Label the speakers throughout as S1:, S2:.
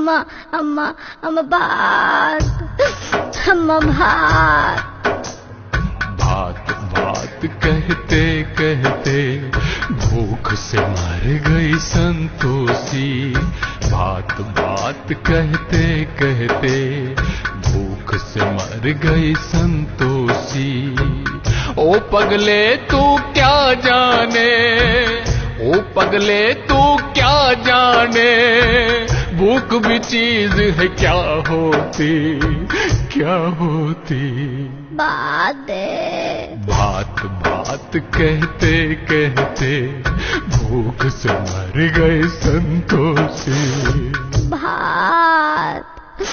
S1: अम्मा अम्मा अम्मा भात, अम्मा भात।
S2: भात भात कहते कहते भूख से मर गई संतोषी। भात भात कहते कहते भूख से मर गई संतोषी। ओ पगले तू क्या जाने, ओ पगले तू क्या जाने, भूख भी चीज है क्या होती, क्या होती।
S1: भात
S2: भात भात कहते कहते भूख से मर गए संतोषी।
S1: भात।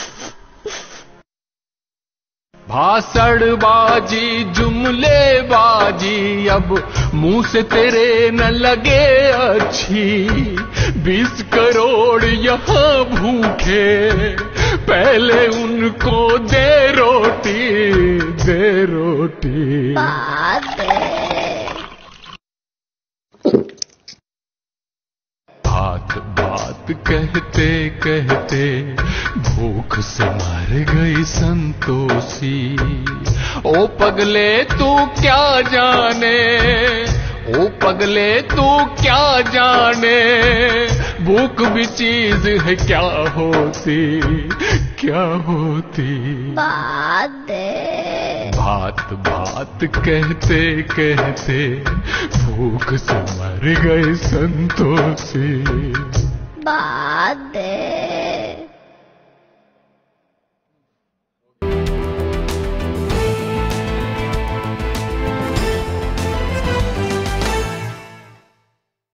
S2: भाषणबाजी जुमलेबाजी अब मुंह से तेरे न लगे अच्छी। 20 करोड़ यहाँ भूखे, पहले उनको दे रोटी, दे रोटी।
S1: भात
S2: भात भात कहते कहते भूख से मर गई संतोषी। ओ पगले तू क्या जाने, ओ पगले तू क्या जाने, भूख भी चीज है क्या होती, क्या होती।
S1: भात
S2: भात भात कहते कहते भूख से मर गए संतोषी।
S1: भात